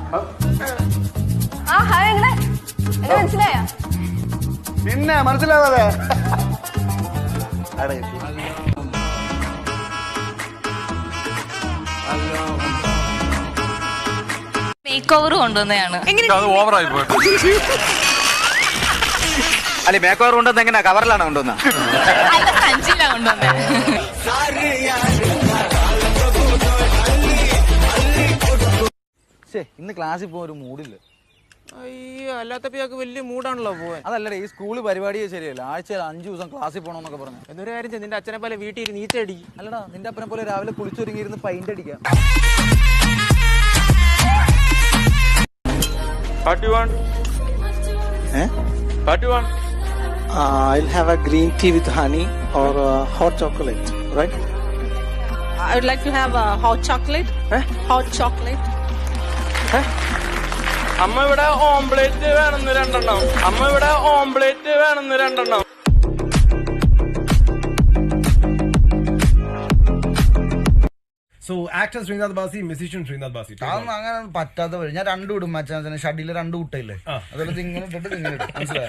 മനസ്സിലായ? പിന്നെ മനസ്സിലാവാതെ മേക്ക് ഓവർ കൊണ്ടുവന്നതാണ്. അല്ലെ മേക്ക് ഓവർ കൊണ്ടുവന്ന എങ്ങനെയാ? കവറിലാണ് കൊണ്ടുവന്ന? സഞ്ചിയിലാണ് കൊണ്ടുവന്നത്. ഇന്ന് ക്ലാസ്സിൽ പോകാൻ ഒരു മൂഡില്ല. അയ്യോ, അല്ലാത്തപ്പോ വലിയ മൂടാണല്ലോ പോവാൻ. അതല്ലേ, ഈ സ്കൂള് പരിപാടിയെ ശരിയല്ല. ആഴ്ചയിൽ 5 ദിവസം ക്ലാസ്സിൽ പോകണമെന്നൊക്കെ പറഞ്ഞു. എന്നൊരു കാര്യം ചെയ്യും, നിന്റെ അച്ഛനെ പോലെ വീട്ടിൽ നീച്ചടി. അല്ലടാ, നിന്റെ അപ്പനെ പോലെ രാവിലെ കുളിച്ചൊരുങ്ങിയിരുന്ന് പൈൻ്റ് അടിക്കാം. I'll have a green tea with honey or hot chocolate, right? I would like to have a hot chocolate. Hot chocolate. അമ്മ ഇവിടെ ഓംപ്ലേറ്റ് വേണമെന്ന് 2 എണ്ണം. അമ്മ ഇവിടെ ഓംപ്ലേറ്റ് വേണമെന്ന് 2 എണ്ണം. So actor Srinath Basi, musician Srinath Basi. അങ്ങനെ പറ്റാത്ത വഴി ഞാൻ 2 ഇടും. മച്ചാൻ ഷഡില് 2 ഇട്ടില്ലേ? അതുപോലെ ഇങ്ങനെ ഇട്ടിട്ട് ഇങ്ങനെ ഇടും. മനസ്സിലായോ?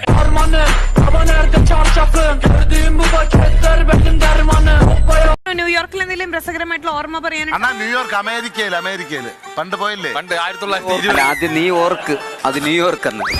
ന്യൂയോർക്കിൽ എന്തെങ്കിലും രസകരമായിട്ടുള്ള ഓർമ്മ പറയാനുണ്ട്? ന്യൂയോർക്ക് അമേരിക്കയില് പണ്ട് പോയില്ലേ? പണ്ട് 1920. ആദ്യം നീ ഓർക്ക്, അത് ന്യൂയോർക്ക് എന്ന്.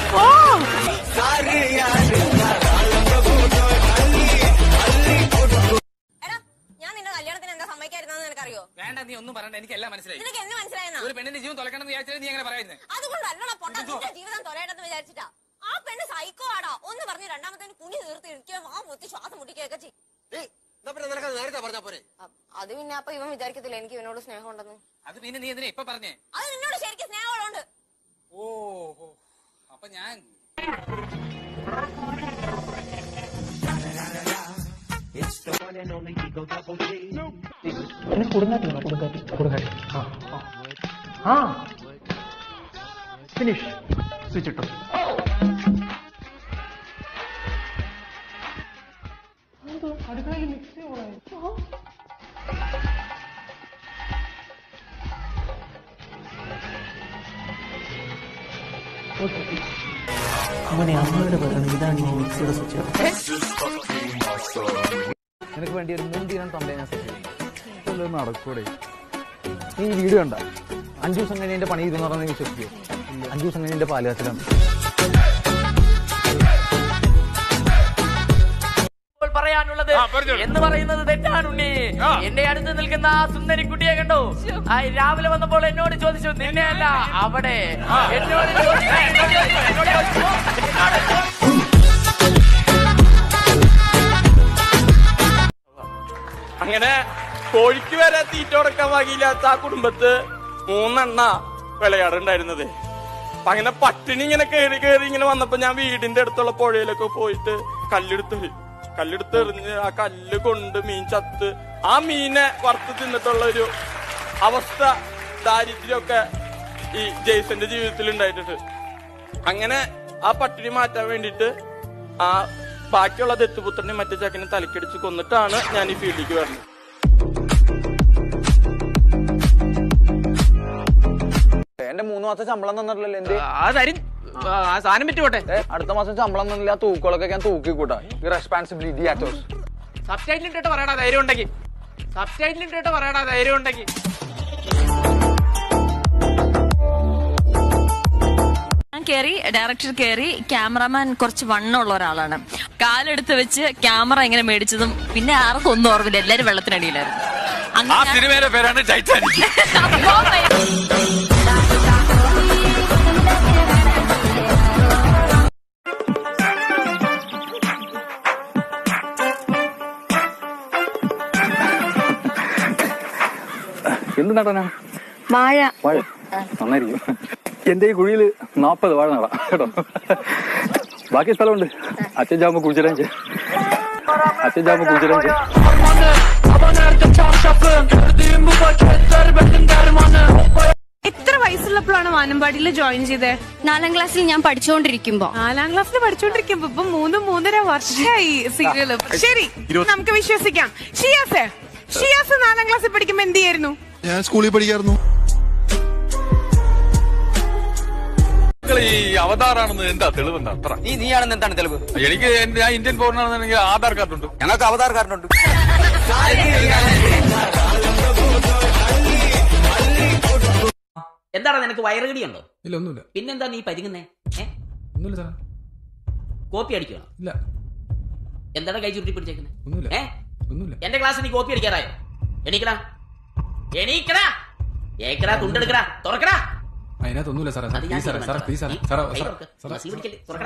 വേണ്ട, നീ ഒന്നും പറയണ്ട, എനിക്ക് എല്ലാം മനസ്സിലായി. ഒരു പെണ്ണിന്റെ ജീവൻ തുലക്കണം വിചാരിച്ചാൽ നീ എങ്ങനെ പറയുന്നത്? ജീവിതം തൊലയിട്ടെന്ന് വിചാരിച്ചിട്ടാ. ആ പെണ്ണ് സൈക്കോ ആടാ. ഒന്ന് പറഞ്ഞ് രണ്ടാമത്തേന് കുഞ്ഞി തീർത്ത് ഇരിക്കുകയും ആ മുത്തി ശ്വാസം മുട്ടിക്കുകയൊക്കെ ചെയ്യും. അത് പിന്നെ അപ്പൊ ഇവൻ വിചാരിക്കത്തില്ല എനിക്ക് ഇവനോട് സ്നേഹം ഉണ്ടെന്ന്. അത് പിന്നെ നീ എന്തിനാ ഇപ്പൊ പറഞ്ഞേ? അത് നിന്നോട് ശരിക്കും സ്നേഹമുണ്ട്. ഓ, അപ്പൊ ഞാൻ ഫിനിഷ് സ്വിച്ച് ഇട്ടു. അടുക്കളയിൽ മിക്സി ഓണായി. അവനെ അമ്മയുടെ പറയണം, ഇതാണ് ഈ മിക്സിയുടെ സ്വിച്ച്. നിനക്ക് വേണ്ടി ഒരു മുൻതീരം തൊണ്ടേ ഞാൻ സെറ്റ് ചെയ്യും. നടക്കൂടെ? നീ ഈ വീഡിയോ കണ്ട 5 ദിവസം കഴിഞ്ഞ് എന്റെ പണി ഇതെന്ന് പറഞ്ഞാൽ വിശ്വസിക്കോ? 5 ദിവസം കഴിഞ്ഞ് എന്റെ പാലുകാച്ചിലാണ്. പറയാനുള്ളത് എന്ന് പറയുന്നത് തെറ്റാണുണ്ണി. എന്റെ അടുത്ത് നിൽക്കുന്ന ആ സുന്ദരി കുട്ടിയെ കണ്ടോ? രാവിലെ വന്നപ്പോൾ എന്നോട് ചോദിച്ചു, നിന്നെയല്ല അവിടെ. എന്നോട് അങ്ങനെ കോഴിക്ക് വരെ തീറ്റ കൊടുക്കാൻ വകയില്ലാത്ത ആ കുടുംബത്ത് 3 എണ്ണ വിളയാടുണ്ടായിരുന്നത്. അപ്പൊ അങ്ങനെ പട്ടിണി ഇങ്ങനെ കയറി ഇങ്ങനെ വന്നപ്പോ ഞാൻ വീടിന്റെ അടുത്തുള്ള പുഴയിലൊക്കെ പോയിട്ട് കല്ലെടുത്തെറിഞ്ഞ് ആ കല്ല് കൊണ്ട് മീൻ ചത്ത് ആ മീനെ വറുത്ത് തിന്നിട്ടുള്ള ഒരു അവസ്ഥ, ദാരിദ്ര്യമൊക്കെ ഈ ജെയ്സന്റെ ജീവിതത്തിൽ ഉണ്ടായിട്ടുണ്ട്. അങ്ങനെ ആ പട്ടിണി മാറ്റാൻ വേണ്ടിയിട്ട് ആ ബാക്കിയുള്ള ദത്തുപുത്രനെ മറ്റേ ചക്കനെ തലക്കടിച്ച് കൊന്നിട്ടാണ് ഞാൻ ഈ ഫീൽഡിലേക്ക് വരുന്നത്. എന്റെ 3 മാസം ശമ്പളം തന്നിട്ടില്ലല്ലോ. എന്ത് സാധനം വിറ്റുപോട്ടെ. അടുത്ത മാസം ശമ്പളം തന്നില്ല. തൂക്കുകളൊക്കെ ഞാൻ തൂക്കിക്കൂട്ടാ. റെസ്പോൺസിബിലിറ്റി ആറ്റോസ്. സബ്ടൈറ്റിൽ ഇട്ടിട്ട് പറയടാ ധൈര്യം ഉണ്ടെങ്കിൽ. സബ്ടൈറ്റിൽ ഇട്ടിട്ട് പറയടാ ധൈര്യം ഉണ്ടെങ്കിൽ. ഡയറക്ടർ കയറി ക്യാമറമാൻ കുറച്ച് വണ്ണമുള്ള ഒരാളാണ്. കാലെടുത്ത് വെച്ച് ക്യാമറ ഇങ്ങനെ മേടിച്ചതും പിന്നെ ആർക്കും ഒന്നും ഓർമ്മില്ല. എല്ലാരും വെള്ളത്തിനടിയിലായിരുന്നു. സിനിമയുടെ പേരാണ് ടൈറ്റാനിക്. എന്ത് നടാനാ? വാഴ. വാഴ നന്നായിരിക്കും. എന്റെ ഈ കുഴിയില് 40 വാഴ നടാം കേട്ടോ. ബാക്കി സ്ഥലമുണ്ട്. അച്ഛൻ ചാകുമ്പോ കുഴിച്ചിടാൻ എത്ര വയസ്സുള്ളപ്പോഴാണ് വാനമ്പാടിയിൽ ജോയിൻ ചെയ്തത്? 4ാം ക്ലാസ്സിൽ ഞാൻ പഠിച്ചുകൊണ്ടിരിക്കുമ്പോ. 4ാം ക്ലാസ്സിൽ പഠിച്ചുകൊണ്ടിരിക്കുമ്പോ ഇപ്പൊ 3-3.5 വർഷമായി സീരിയല്. ശരി, നമുക്ക് വിശ്വസിക്കാം. ഷിയാസ് 4ാം ക്ലാസ്സിൽ പഠിക്കുമ്പോ എന്ത് ചെയ്യായിരുന്നു? ഞാൻ സ്കൂളിൽ പഠിക്കായിരുന്നു. ഈ അവതാറാണെന്ന് എന്താ തെളിവെന്താ? നീയാണെന്ന് എന്താണ് തെളിവ്? എനിക്ക് ഞാൻ ഇന്ത്യൻ പൗരനാണെന്നുണ്ടെങ്കിൽ ആധാർ കാർഡ് ഉണ്ട്. ഞങ്ങൾക്ക് ആധാർ കാർഡുണ്ട്. എന്താണ് നിനക്ക് വയറുകടിയുണ്ടോ? ഇല്ല, ഒന്നുമില്ല. പിന്നെന്താ നീ പരിങ്ങുന്നേ? ഒന്നുമില്ല സാർ. കോപ്പി അടിക്കണം? ഇല്ല. എന്താണ് കൈ ചുരുട്ടി പിടിച്ചേക്കുന്നത്? ഒന്നുമില്ല. ഒന്നുമില്ല. എന്റെ ക്ലാസ്സിൽ നീ കോപ്പി അടിക്കാറായോ? എണീക്കടാ, എണീക്കടാ, ഏക്കടാ, തുണ്ടെടുക്കടാ, തുറക്കടാ. അതിനകത്തൊന്നുമില്ല സാറേ. പ്ലീസ് സാറേ, സാറേ പ്ലീസ് സാറേ, സാറേ തുറക്കടാ.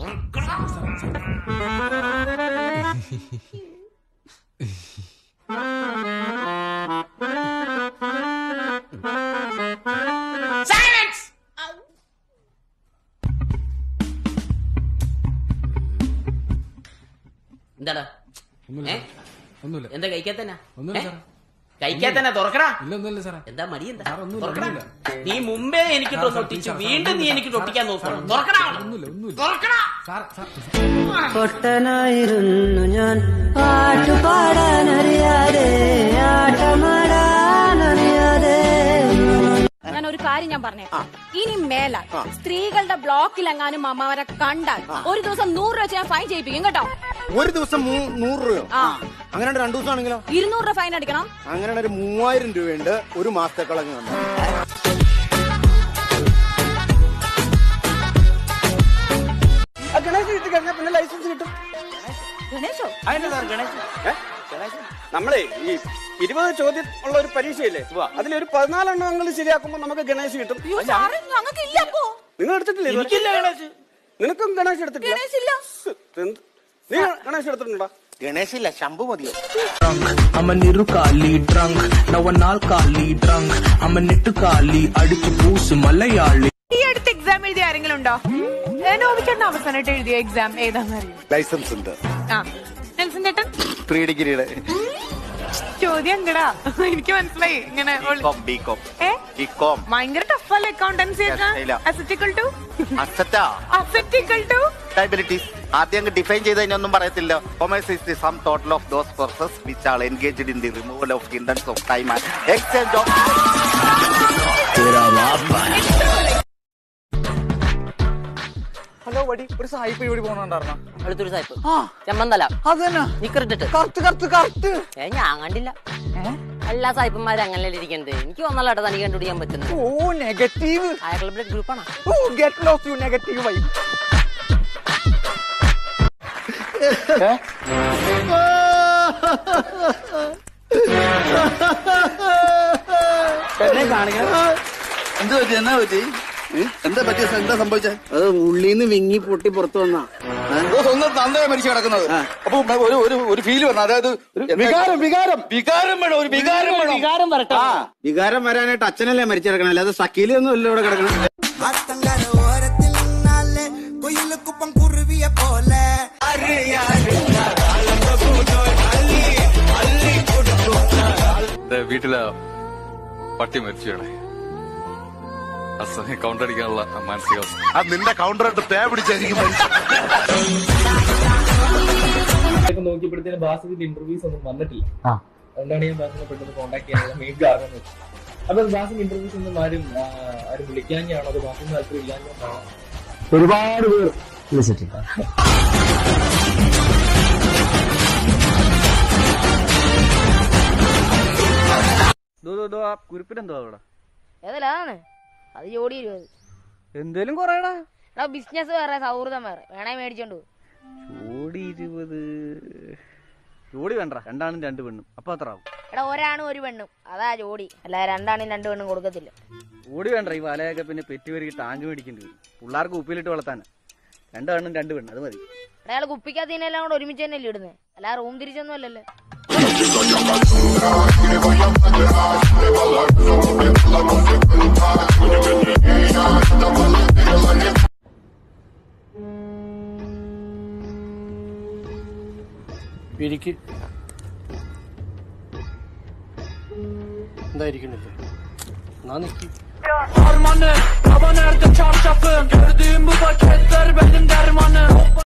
എന്താടാ? ഒന്നുമില്ല. എന്താ കഴിക്കാത്തന്നെ? ഒന്നുമില്ല. കഴിക്കാത്തന്നെ തുറക്കടാ. ഇല്ല, ഒന്നുമില്ല സാറേ. എന്താ മടി? എന്താ തുറക്കടാ? നീ മുമ്പേ എനിക്ക് ഒട്ടിച്ചു, വീണ്ടും നീ എനിക്ക് ഒട്ടിക്കാൻ നോക്കണം. തുറക്കടാ. പൊട്ടനായിരുന്നു ഞാൻ, പാട്ടുപാടാനറിയാതെ, ആട്ടമാടാനറിയാതെ. ഞാൻ ഒരു കാര്യം ഞാൻ പറഞ്ഞേക്കാം, ഇനി മേലാൽ സ്ത്രീകളുടെ ബ്ലോക്കിൽ എങ്ങാനും അമ്മവരെ കണ്ടാൽ ഒരു ദിവസം 100 രൂപ വെച്ച് ഞാൻ ഫൈൻ ചെയ്യിപ്പിക്കും കേട്ടോ. ഒരു ദിവസം 100 രൂപയോ? അങ്ങനെ 2 ദിവസം ആണെങ്കിലോ? 200 രൂപ ഫൈൻ അടിക്കണം. അങ്ങനെ ഒരു 3000 രൂപയുണ്ട് ഒരു മാസത്തെ കളഞ്ഞു. ഗണേശ് കിട്ടി കഴിഞ്ഞാൽ പിന്നെ ലൈസൻസ് കിട്ടും. ഗണേശോ? നമ്മളെ ഈ 20 ചോദ്യം ഉള്ള ഒരു പരീക്ഷയില്ലേ, അതിലൊരു 14 എണ്ണം ശരിയാക്കുമ്പോ നമുക്ക് ഗണേശ് കിട്ടും. നിങ്ങൾ എടുത്തിട്ടില്ലേ? എനിക്കില്ല ഗണേശ്. നിനക്കും ഗണേശ് എടുത്തിട്ടില്ല? നീ ഗണേശ് എടുത്തിട്ടുണ്ടോ? ഗണേശ് ഇല്ല, ശംഭു മതിയോ? ഈ അടുത്ത് എക്സാം എഴുതിയ ആരെങ്കിലും ഉണ്ടോ? നോവിച്ചേട്ടൻ അവസാനമായിട്ട് എഴുതിയ എക്സാം ഏതാന്ന് അറിയാം? ലൈസൻസ് ഉണ്ട്. നെൽസൺ ചേട്ടൻ 3 ഡിഗ്രിയുടെ ചോദ്യം എങ്ങടാ? എനിക്ക് മനസ്സിലായി. ഇങ്ങനെ ഭയങ്കര ടഫല്ലേ അക്കൗണ്ടൻസി ഒക്കെ? ലയബിലിറ്റീസ് ആദ്യം ഡിഫൈൻ ചെയ്ത് അതിനൊന്നും പറയത്തില്ല. Commerce is the sum total of those process which are engaged in the removal of hindrances of time and exchange of. Hello വടി, ഒരു സായിപ്പ് ഇവിടെ പോകണുണ്ടായിരുന്നോ? അടുത്തൊരു സായിപ്പ് ചെമ്മന്തല നിക്കറിട്ടിട്ട് ഞാൻ കണ്ടില്ല. എല്ലാ സായിപ്പന്മാരും അങ്ങനെ ഇരിക്കുന്നത്. എനിക്ക് വന്നല്ലോ തനിക്ക് കണ്ടുപിടിക്കാൻ പറ്റുന്നത്. ഓ നെഗറ്റീവ്. അയാളുടെ ബ്ലഡ് ഗ്രൂപ്പാണ്. Oh get lost you negative vibe. എന്താ പറ്റി? എന്താ പറ്റിയ? എന്താ സംഭവിച്ചത്? അത് ഉള്ളിന്ന് വിങ്ങി പൊട്ടി പുറത്തു വന്നാ സ്വന്തം തന്തയെ മരിച്ചു കിടക്കുന്നത്. അപ്പൊ ഒരു ഫീല് വരണം. അതായത് വികാരം വേണം. ഒരു വികാരം വരട്ടെ. വികാരം വരാനായിട്ട് അച്ഛനല്ലേ മരിച്ചു കിടക്കണം, അല്ലാതെ സക്കീലൊന്നും അല്ല ഇവിടെ കിടക്കണം. വീട്ടിലെ പട്ടി മരിച്ചു. കൗണ്ടർ അടിക്കാനുള്ള മാനസികാവസ്ഥ. അത് നിന്റെ കൗണ്ടർ ആയിട്ട് തേ പിടിച്ചായിരിക്കും. നോക്കിയപ്പോഴത്തേന് ബാസിന്റെ ഇന്റർവ്യൂസ് ഒന്നും വന്നിട്ടില്ല. അതുകൊണ്ടാണ് ഞാൻ ബാസിനെ പെട്ടെന്ന് കോൺടാക്ട് ചെയ്യാനുള്ള മെയിൻ കാരണം. അപ്പൊ ബാസിന്റെ ഇന്റർവ്യൂസ് ഒന്നും ആരും വിളിക്കാഞ്ഞാണോ, അത് ബാസിന് താല്പര്യം ഇല്ലാഞ്ഞാണോ? ഒരുപാട് പേർ വിളിച്ചിട്ടുണ്ട്. കുരിപ്പിനെന്തോ അവിടെ ഏതല്ലാണ് അത്? ജോഡി 20. എന്തേലും കൊറേടാ. ബിസിനസ് വേറെ, സൗഹൃദം വേറെ. വേണേ മേടിച്ചോണ്ടു. ജോഡി 20. ജോഡി വേണ്ട, 2 ആണും 2 പെണ്ണും. അപ്പൊ അത്ര ആവും. എടാ, 1 ആണും 1 പെണ്ണും, അതാ ജോഡി. അല്ല 2 ആണും 2 പെണ്ണും കൊടുക്കത്തില്ല. ജോഡി വേണ്ട. ഈ വലയൊക്കെ പിന്നെ പെറ്റി വരി ടാങ്ക് മേടിക്കേണ്ടി വരും. പിള്ളേർക്ക് കുപ്പിയിലിട്ട് വളർത്താനാ. 2 ആണും 2 പെണ്ണും, അത് മതി. അയാൾ കുപ്പിക്കകത്തീനെല്ലാം കൂടെ ഒരുമിച്ച് തന്നെയല്ലേ ഇടുന്നത്, അല്ല റൂം തിരിച്ചൊന്നും അല്ലല്ലേ. എന്തായിരിക്കണില്ലേ? എന്നാ നിക്ക്. Baba nerede çarşafım? Gördüğüm bu paketler benim dermanım.